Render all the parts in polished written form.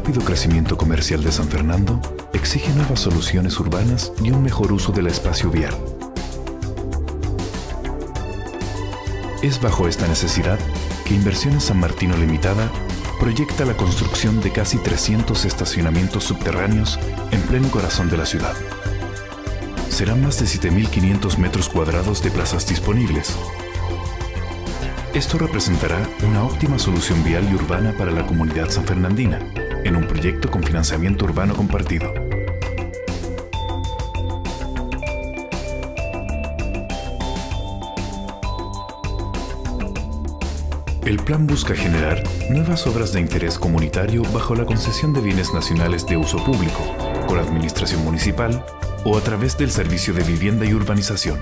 rápido crecimiento comercial de San Fernando exige nuevas soluciones urbanas y un mejor uso del espacio vial. Es bajo esta necesidad que Inversiones San Martino Limitada proyecta la construcción de casi 300 estacionamientos subterráneos en pleno corazón de la ciudad. Serán más de 7.500 metros cuadrados de plazas disponibles. Esto representará una óptima solución vial y urbana para la comunidad sanfernandina, en un proyecto con financiamiento urbano compartido. El plan busca generar nuevas obras de interés comunitario bajo la concesión de bienes nacionales de uso público, con administración municipal o a través del Servicio de Vivienda y Urbanización.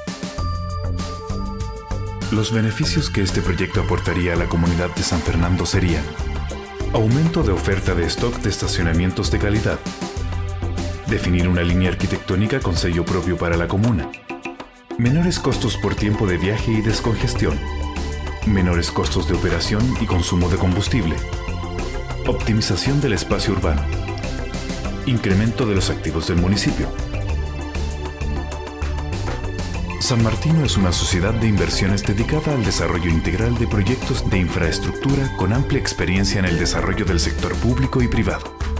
Los beneficios que este proyecto aportaría a la comunidad de San Fernando serían: aumento de oferta de stock de estacionamientos de calidad, definir una línea arquitectónica con sello propio para la comuna, menores costos por tiempo de viaje y descongestión, menores costos de operación y consumo de combustible, optimización del espacio urbano, incremento de los activos del municipio. San Martino es una sociedad de inversiones dedicada al desarrollo integral de proyectos de infraestructura con amplia experiencia en el desarrollo del sector público y privado.